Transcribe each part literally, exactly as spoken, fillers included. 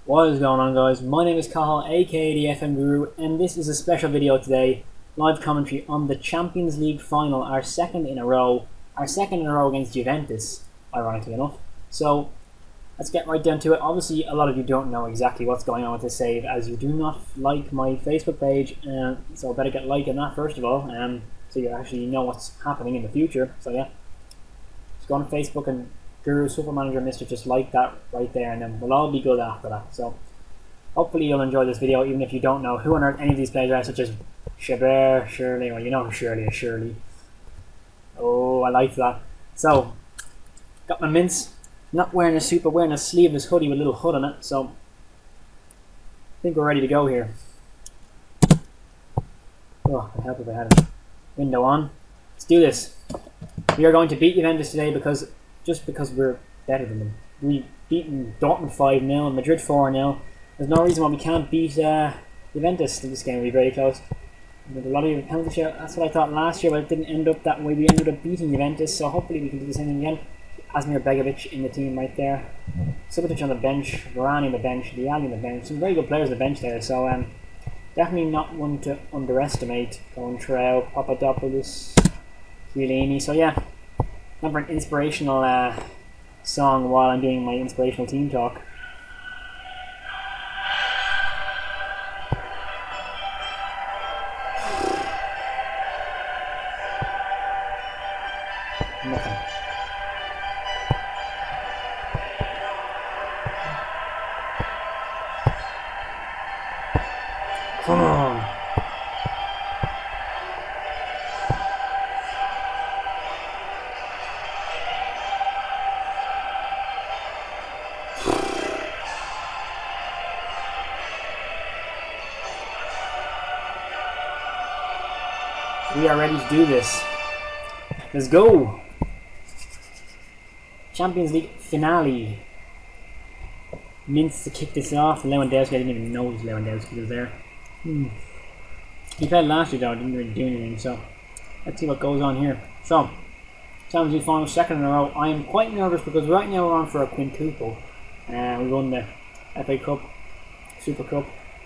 What is going on, guys? My name is Cathal, aka the F M Guru, and this is a special video today. Live commentary on the Champions League final, our second in a row. Our second in a row against Juventus, ironically enough. So, let's get right down to it. Obviously, a lot of you don't know exactly what's going on with this save, as you do not like my Facebook page. Uh, so, I better get liking that first of all, um, so you actually know what's happening in the future. So, yeah. Just go on Facebook and Guru Super Manager Mister just like that right there, and then we'll all be good after that. So hopefully you'll enjoy this video, even if you don't know who on earth any of these players are, such as Chabert, Shirley. Well, you know who Shirley is, Shirley. Oh, I like that. So got my mints. Not wearing a suit, but wearing a sleeveless hoodie with a little hood on it. So I think we're ready to go here. Oh, I'd help if I had a window on. Let's do this. We are going to beat Juventus today because. Just because we're better than them. We've beaten Dortmund five nil, Madrid four nil. There's no reason why we can't beat uh, Juventus in this game. We'll be very close. With a lot of penalty share. That's what I thought last year, but it didn't end up that way. We ended up beating Juventus, so hopefully we can do the same thing again. Asmir Begovic in the team right there. Subotic on the bench, Varane on the bench, Diallo on the bench. Some very good players on the bench there, so um, definitely not one to underestimate. Contrail, Papadopoulos, Chiellini. So yeah. Time for an inspirational uh, song while I'm doing my inspirational team talk. Nothing. Come on. We are ready to do this. Let's go! Champions League finale. Mints to kick this off. Lewandowski, I didn't even know Lewandowski was there. Hmm. He played last year though, didn't really do anything, so let's see what goes on here. So, Champions League final, second in a row. I am quite nervous because right now we're on for a quintuple. Uh, we won the F A Cup, Super Cup,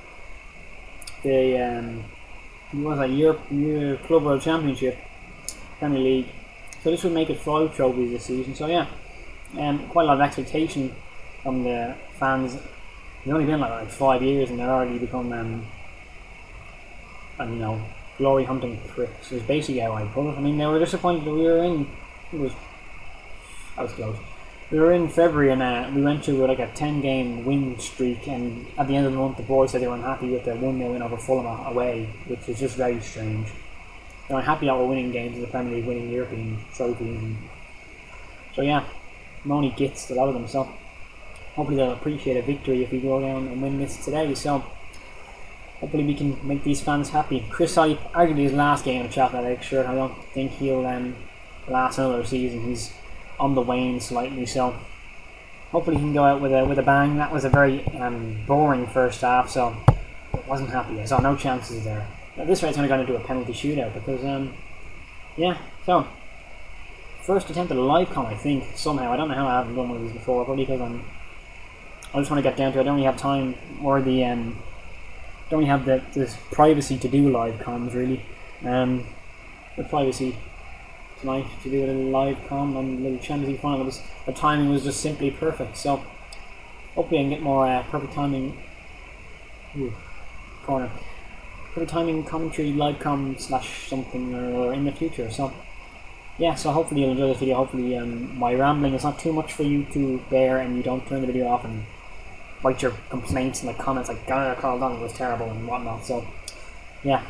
the um, it was a Europe, Europe Club World Championship, Premier League. So this would make it five trophies this season. So yeah, um, quite a lot of expectation from the fans. It's only been like, like five years and they're already become, um, and, you know, glory hunting pricks. Is basically how I put it. I mean, they were disappointed that we were in. It was, I was close. We were in February and uh, we went to like a ten game win streak, and at the end of the month the boys said they were unhappy with their one nil win over Fulham away, which is just very strange. They're unhappy that we're winning games in the Premier League, winning European trophies. And so yeah, Moni gets a lot of them, so hopefully they'll appreciate a victory if we go down and win this today. So hopefully we can make these fans happy. Chris Solly, arguably his last game in a Champions League shirt. I don't think he'll um, last another season. He's on the wane slightly, so hopefully he can go out with a with a bang. That was a very um, boring first half, so I wasn't happy. I saw no chances there. At this rate, it's only going to do a penalty shootout because, um, yeah. So first attempt at a live com, I think somehow. I don't know how I haven't done one of these before. Probably because I'm. I just want to get down to it. I don't really have time or the um, don't really have the this privacy to do live comms really. Um, the privacy. Tonight to do a little live com on the little Champions League final. Was, the timing was just simply perfect. So hopefully I can get more uh, perfect timing. Ooh, corner. Perfect timing commentary, live com slash something or, or in the future. So yeah. So hopefully you'll enjoy this video. Hopefully um, my rambling is not too much for you to bear, and you don't turn the video off and write your complaints in the comments like "Garner Carl Donald was terrible" and whatnot. So yeah.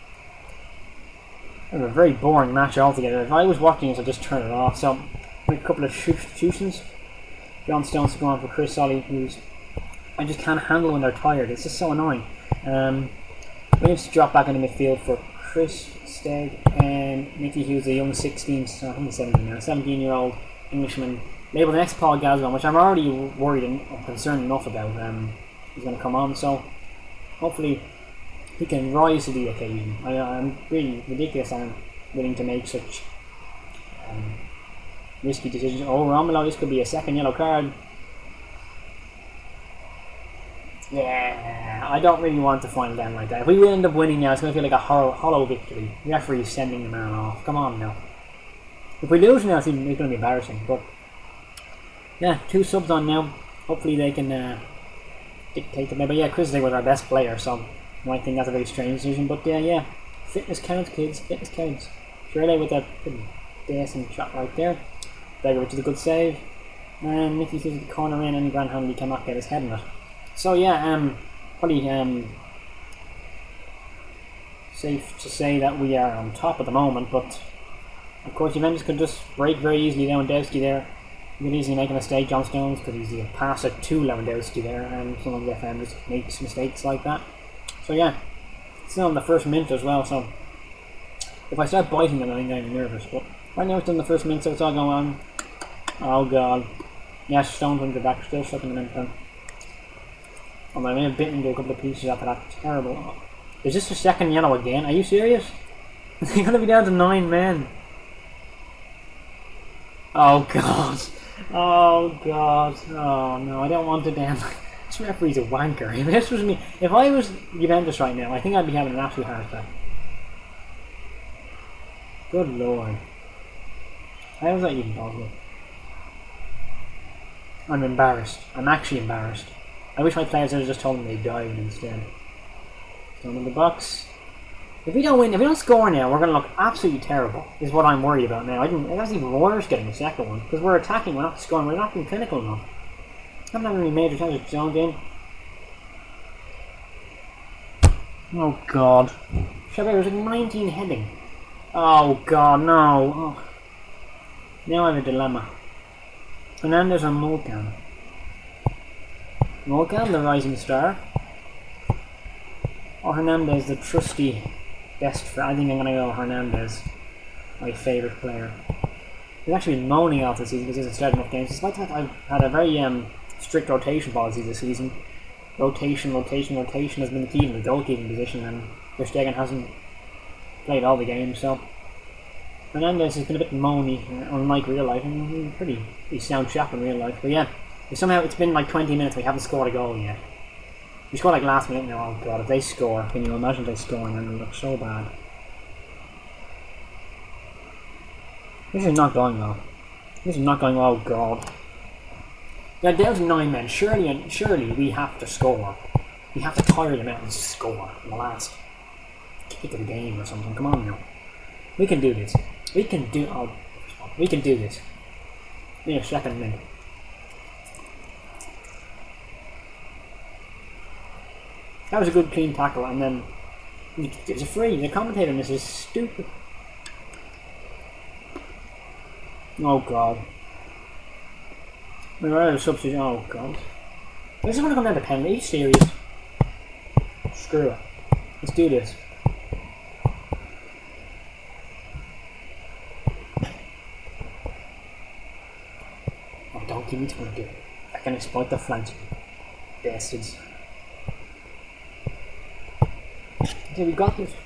It was a very boring match altogether. If I was watching this, I'd just turn it off. So, make a couple of substitutions. John Stones to go on for Chris Solly, who's I just can't handle when they're tired. It's just so annoying. Um, Williams to drop back in the midfield for Chris Steg and Nicky Hughes, a young sixteen, I think he's seventeen now, seventeen year old Englishman, labelled the next Paul Gascoigne, which I'm already worried and concerned enough about. Um, he's going to come on, so hopefully he can rise to the occasion. I, I'm really ridiculous. I'm willing to make such um, risky decisions. Oh, Romelu, this could be a second yellow card. Yeah, I don't really want to final down like that. If we end up winning now, it's going to feel like a hollow, hollow victory. The referee's sending the man off. Come on now. If we lose now, it's, even, it's going to be embarrassing. But yeah, two subs on now. Hopefully they can uh, dictate the maybe. Yeah, Chris was our best player, so I might think that's a very strange decision. But yeah, yeah, fitness counts, kids. Fitness counts. Shirley with that pretty decent shot right there. Begovic is a good save. And Mickey sees the corner in, and Grant Hanley cannot get his head in it. So yeah, um, probably um, safe to say that we are on top at the moment, but of course Juventus could just break very easily. Lewandowski there, you could easily make a mistake. John Stones could easily pass it to Lewandowski there, and sometimes the F M just makes mistakes like that. So yeah, it's still in the first minute as well, so if I start biting them I think I'm nervous, but right now it's in the first minute, so it's all going on. Oh god. Yeah, Stones went to the back, still stuck in the minute then. Oh, I may have bitten into a couple of pieces after that. Terrible. Is this the second yellow again? Are you serious? They're going to be down to nine men. Oh god. Oh god. Oh no, I don't want to damn. This referee's a wanker. If this was me, if I was Juventus right now, I think I'd be having an absolute heart attack. Good lord. How is that even possible? I'm embarrassed. I'm actually embarrassed. I wish my players had just told them they died instead. Down in the box. If we don't win, if we don't score now, we're going to look absolutely terrible. Is what I'm worried about now. I think that's even worse getting the second one because we're attacking, we're not scoring, we're not being clinical enough. I'm not having any major chances to zone in. Oh god. Shabir was like nineteen heading. Oh god, no. Oh. Now I have a dilemma. Fernandez or Mulcan? Mulcan, the rising star. Or Hernandez, the trusty best friend. I think I'm going to go Hernandez, my favourite player. He's actually been moaning off this season because he hasn't started enough games. Despite that, I've had a very um, strict rotation policy this season. Rotation, rotation, rotation has been the key in the goalkeeping position, and Ter Stegen hasn't played all the games, so Hernandez has been a bit moany, uh, unlike real life, and he's pretty, pretty sound chap in real life. But yeah, somehow it's been like twenty minutes, we haven't scored a goal yet. We scored like last minute now. Oh god, if they score, can you imagine if they score and then it'll look so bad. This is not going well. This is not going well, oh god. They're down to nine men. Surely and surely we have to score. We have to tire them out and score in the last kick of the game or something. Come on now. We can do this. We can do oh we can do this. We have second minute. That was a good clean tackle, and then it was a free. The commentator on this is stupid. Oh god. We were out of substitute. Oh god. This is going to come down to penalty. Are you serious? Screw it. Let's do this. Oh, don't give me twenty. I can exploit the flanks. Bastards. Okay, we got this.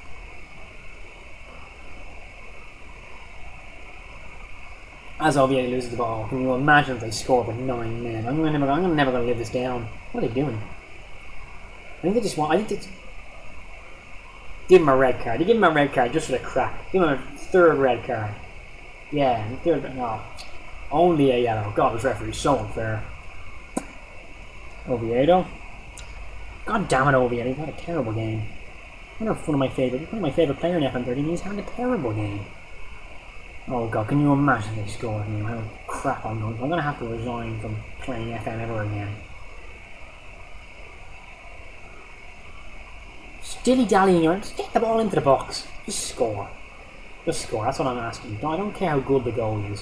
As Oviedo loses the ball, can you imagine if they score with nine men? I'm never, I'm never going to live this down. What are they doing? I think they just want. I think they give him a red card. They give him a red card just for the crack. Give him a third red card. Yeah, third. No, only a yellow. God, this referee's so unfair. Oviedo. God damn it, Oviedo! He's had a terrible game. One of my favorite, one of my favorite player in F M thirteen. He's having a terrible game. Oh god, can you imagine they scored me? How crap I'm going. I'm going to have to resign from playing F M ever again. Dilly dallying around. Just get the ball into the box. Just score. Just score. That's what I'm asking you. I don't care how good the goal is.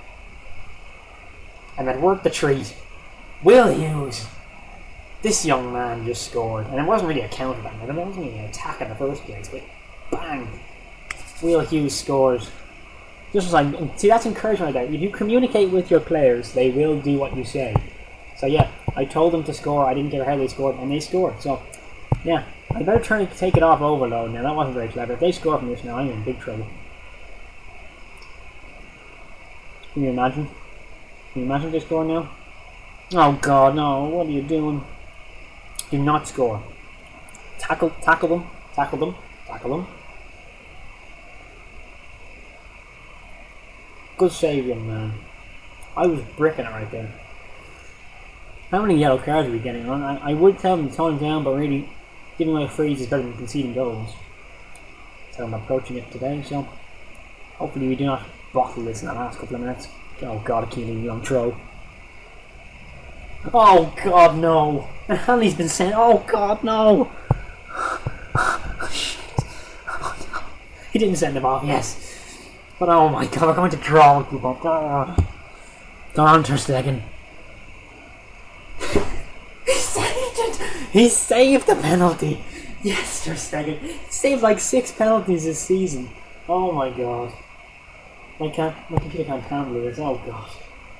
And then work the treat. Will Hughes. This young man just scored, and it wasn't really a counter back, it wasn't really an attack in the first place, but bang! Will Hughes scores. Just as like, see, that's encouragement right there. If you communicate with your players, they will do what you say. So yeah, I told them to score, I didn't care how they scored, and they scored. So yeah, I better turn to take it off overload now. That wasn't very clever. If they score from this now, I'm in big trouble. Can you imagine? Can you imagine if they score now? Oh god, no, what are you doing? Do not score. Tackle, tackle them, tackle them, tackle them. Good save, young man. I was bricking it right there. How many yellow cards are we getting on? I, I would tell them to tone down, but really, giving away frees is better than conceding goals. So I'm approaching it today, so hopefully we do not bottle this in the last couple of minutes. Oh god, a Keeling young throw. Oh god, no! And Hanley's been sent. Oh god, no! He didn't send him off, yes. But oh my god, we're going to draw with people. Oh. Go on, Ter Stegen. He saved it! He saved the penalty! Yes, Ter Stegen. He saved like six penalties this season. Oh my god. My, can't, my computer can't handle this. Oh god.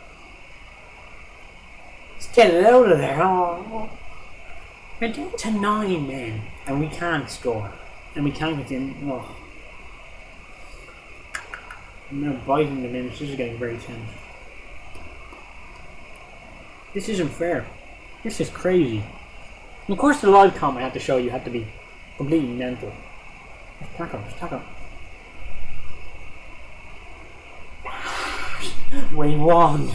Let's get it out of there. Oh. We're down to nine men. And we can't score. And we can't get in. Oh. I'm now biting the minutes. This is getting very tense. This isn't fair. This is crazy. And of course the live comment I had to show you had to be completely mental. Just tackle, just tackle. We won.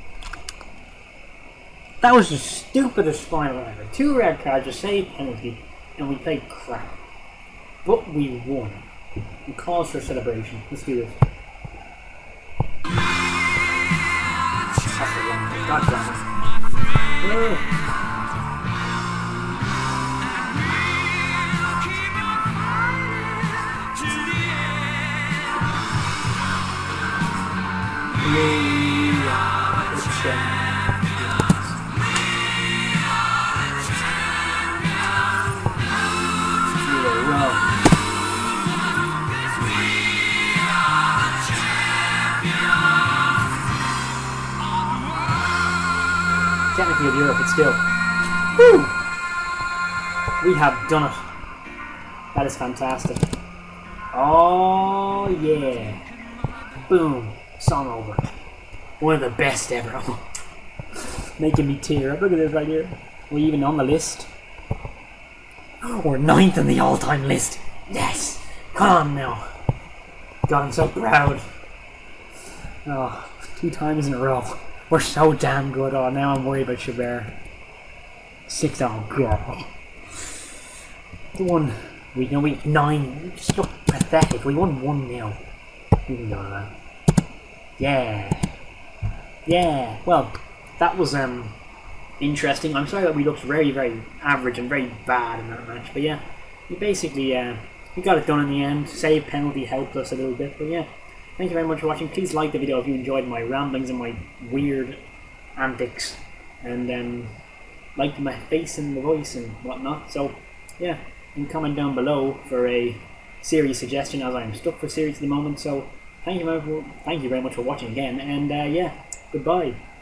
That was the stupidest final ever. Two red cards, a save penalty, and we played crap. But we won. And cause for celebration. Let's do this. That's the wrong one. God damn it. Oh. We are the champions. You are wrong. Technically of Europe, but still. Woo! We have done it. That is fantastic. Oh yeah. Boom. Song over. One of the best ever. Making me tear up. Look at this right here. We're even on the list. We're ninth on the all-time list. Yes! Come on now. God, I'm so proud. Oh, two times in a row. We're so damn good. Oh, now I'm worried about Chabert. Six. Oh, God. The one week, no, week nine. Just look pathetic. We won one nil. We can go on that. Yeah. Yeah. Well, that was um interesting. I'm sorry that we looked very, very average and very bad in that match. But yeah, we basically uh, we got it done in the end. Save penalty helped us a little bit. But yeah, thank you very much for watching. Please like the video if you enjoyed my ramblings and my weird antics. And um, like my face and the voice and whatnot. So yeah, you can comment down below for a series suggestion, as I'm stuck for series at the moment. So thank you very, thank you very much for watching again, and uh, yeah, goodbye.